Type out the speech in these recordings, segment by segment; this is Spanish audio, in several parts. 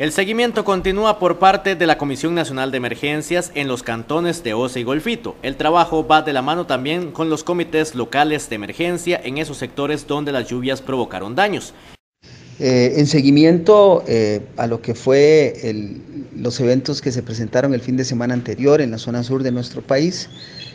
El seguimiento continúa por parte de la Comisión Nacional de Emergencias en los cantones de Osa y Golfito. El trabajo va de la mano también con los comités locales de emergencia en esos sectores donde las lluvias provocaron daños. En seguimiento a lo que fue los eventos que se presentaron el fin de semana anterior en la zona sur de nuestro país,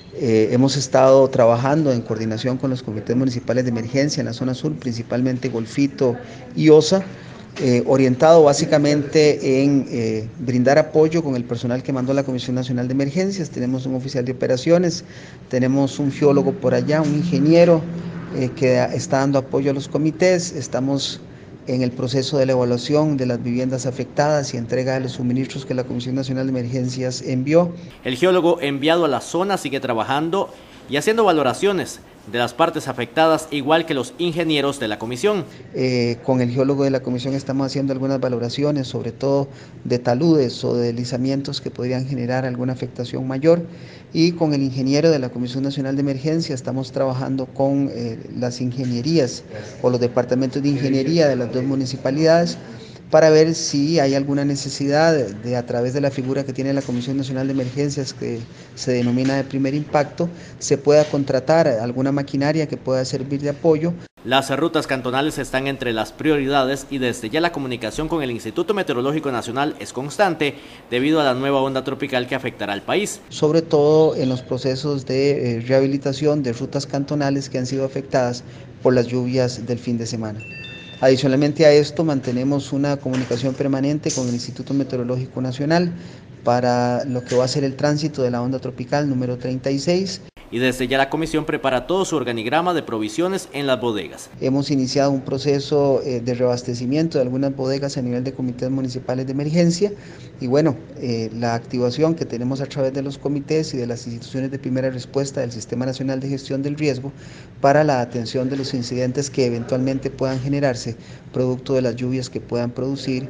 hemos estado trabajando en coordinación con los comités municipales de emergencia en la zona sur, principalmente Golfito y Osa, orientado básicamente en brindar apoyo con el personal que mandó la Comisión Nacional de Emergencias. Tenemos un oficial de operaciones, tenemos un geólogo por allá, un ingeniero que está dando apoyo a los comités. Estamos en el proceso de la evaluación de las viviendas afectadas y entrega de los suministros que la Comisión Nacional de Emergencias envió. El geólogo enviado a la zona sigue trabajando y haciendo valoraciones de las partes afectadas, igual que los ingenieros de la comisión. Con el geólogo de la comisión estamos haciendo algunas valoraciones, sobre todo de taludes o de deslizamientos que podrían generar alguna afectación mayor, y con el ingeniero de la Comisión Nacional de Emergencia estamos trabajando con las ingenierías o los departamentos de ingeniería de las dos municipalidades para ver si hay alguna necesidad de, a través de la figura que tiene la Comisión Nacional de Emergencias, que se denomina de primer impacto, se pueda contratar alguna maquinaria que pueda servir de apoyo. Las rutas cantonales están entre las prioridades y desde ya la comunicación con el Instituto Meteorológico Nacional es constante debido a la nueva onda tropical que afectará al país. Sobre todo en los procesos de rehabilitación de rutas cantonales que han sido afectadas por las lluvias del fin de semana. Adicionalmente a esto, mantenemos una comunicación permanente con el Instituto Meteorológico Nacional para lo que va a ser el tránsito de la onda tropical número 36. Y desde ya la comisión prepara todo su organigrama de provisiones en las bodegas. Hemos iniciado un proceso de reabastecimiento de algunas bodegas a nivel de comités municipales de emergencia y bueno, la activación que tenemos a través de los comités y de las instituciones de primera respuesta del Sistema Nacional de Gestión del Riesgo para la atención de los incidentes que eventualmente puedan generarse producto de las lluvias que puedan producirse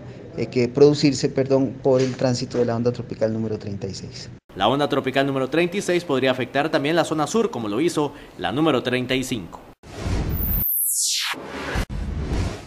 por el tránsito de la onda tropical número 36. La onda tropical número 36 podría afectar también la zona sur, como lo hizo la número 35.